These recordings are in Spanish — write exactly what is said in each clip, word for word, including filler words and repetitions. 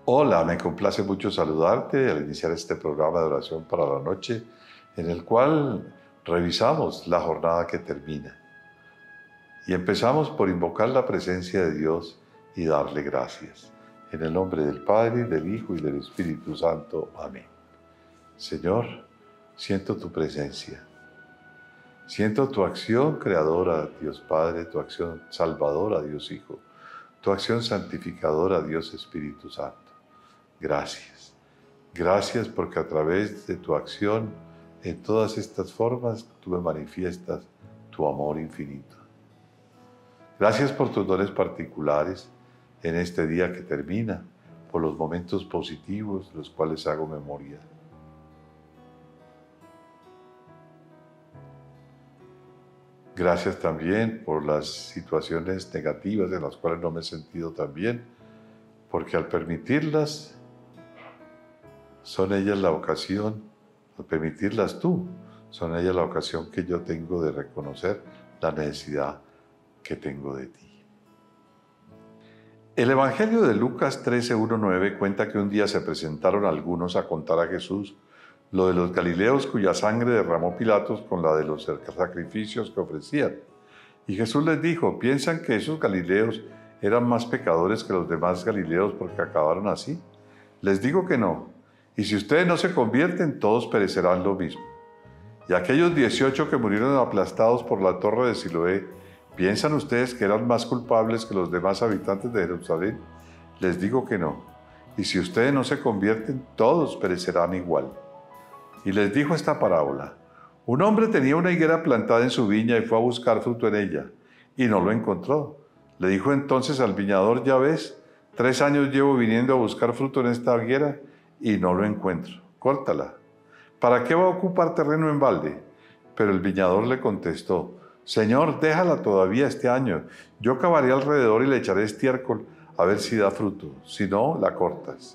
Hola, me complace mucho saludarte al iniciar este programa de oración para la noche, en el cual revisamos la jornada que termina. Y empezamos por invocar la presencia de Dios y darle gracias. En el nombre del Padre, del Hijo y del Espíritu Santo. Amén. Señor, siento tu presencia. Siento tu acción creadora, Dios Padre, tu acción salvadora, Dios Hijo, tu acción santificadora, Dios Espíritu Santo. Gracias. Gracias porque a través de tu acción, en todas estas formas, tú me manifiestas tu amor infinito. Gracias por tus dones particulares en este día que termina, por los momentos positivos de los cuales hago memoria. Gracias también por las situaciones negativas en las cuales no me he sentido tan bien, porque al permitirlas, son ellas la ocasión, al permitirlas tú, son ellas la ocasión que yo tengo de reconocer la necesidad que tengo de ti. El Evangelio de Lucas trece, uno a nueve cuenta que un día se presentaron algunos a contar a Jesús lo de los galileos cuya sangre derramó Pilatos con la de los sacrificios que ofrecían. Y Jesús les dijo, ¿piensan que esos galileos eran más pecadores que los demás galileos porque acabaron así? Les digo que no. Y si ustedes no se convierten, todos perecerán lo mismo. Y aquellos dieciocho que murieron aplastados por la torre de Siloé, ¿piensan ustedes que eran más culpables que los demás habitantes de Jerusalén? Les digo que no. Y si ustedes no se convierten, todos perecerán igual. Y les dijo esta parábola. Un hombre tenía una higuera plantada en su viña y fue a buscar fruto en ella, y no lo encontró. Le dijo entonces al viñador, ya ves, tres años llevo viniendo a buscar fruto en esta higuera, y no lo encuentro. Córtala. ¿Para qué va a ocupar terreno en balde? Pero el viñador le contestó, Señor, déjala todavía este año. Yo cavaré alrededor y le echaré estiércol a ver si da fruto. Si no, la cortas.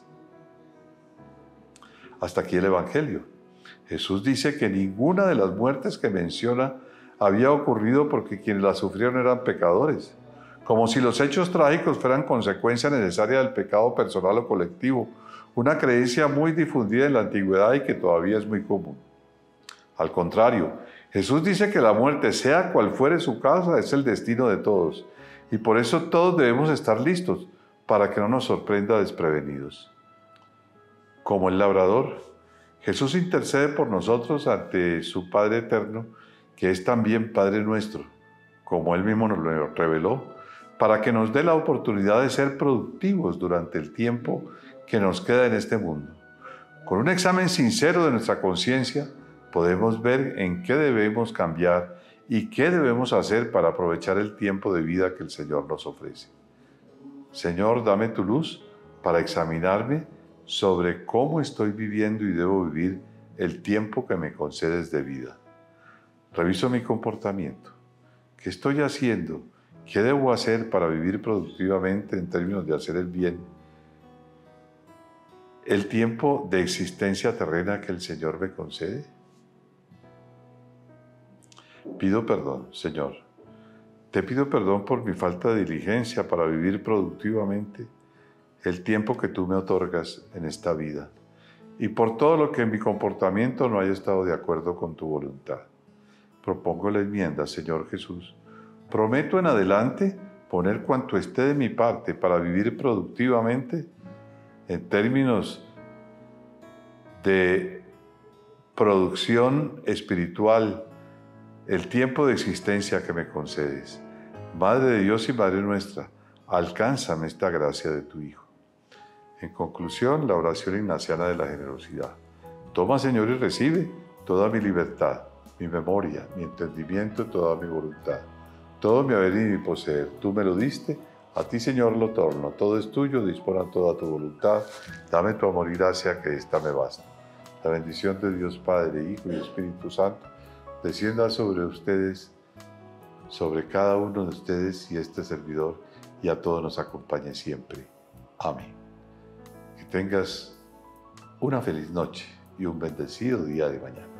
Hasta aquí el Evangelio. Jesús dice que ninguna de las muertes que menciona había ocurrido porque quienes las sufrieron eran pecadores. Como si los hechos trágicos fueran consecuencia necesaria del pecado personal o colectivo, una creencia muy difundida en la antigüedad y que todavía es muy común. Al contrario, Jesús dice que la muerte, sea cual fuere su causa, es el destino de todos, y por eso todos debemos estar listos para que no nos sorprenda desprevenidos. Como el labrador, Jesús intercede por nosotros ante su Padre eterno, que es también Padre nuestro, como Él mismo nos lo reveló, para que nos dé la oportunidad de ser productivos durante el tiempo que nos queda en este mundo. Con un examen sincero de nuestra conciencia, podemos ver en qué debemos cambiar y qué debemos hacer para aprovechar el tiempo de vida que el Señor nos ofrece. Señor, dame tu luz para examinarme sobre cómo estoy viviendo y debo vivir el tiempo que me concedes de vida. Reviso mi comportamiento. ¿Qué estoy haciendo? ¿Qué debo hacer para vivir productivamente en términos de hacer el bien? ¿El tiempo de existencia terrena que el Señor me concede? Pido perdón, Señor. Te pido perdón por mi falta de diligencia para vivir productivamente el tiempo que tú me otorgas en esta vida y por todo lo que en mi comportamiento no haya estado de acuerdo con tu voluntad. Propongo la enmienda, Señor Jesús. Prometo en adelante poner cuanto esté de mi parte para vivir productivamente en términos de producción espiritual, el tiempo de existencia que me concedes. Madre de Dios y Madre nuestra, alcánzame esta gracia de tu Hijo. En conclusión, la oración ignaciana de la generosidad. Toma, Señor, y recibe toda mi libertad, mi memoria, mi entendimiento y toda mi voluntad. Todo mi haber y mi poseer. Tú me lo diste, a ti, Señor, lo torno. Todo es tuyo, dispona toda tu voluntad. Dame tu amor y gracia, que esta me basta. La bendición de Dios Padre, Hijo y Espíritu Santo descienda sobre ustedes, sobre cada uno de ustedes y este servidor, y a todos nos acompañe siempre. Amén. Que tengas una feliz noche y un bendecido día de mañana.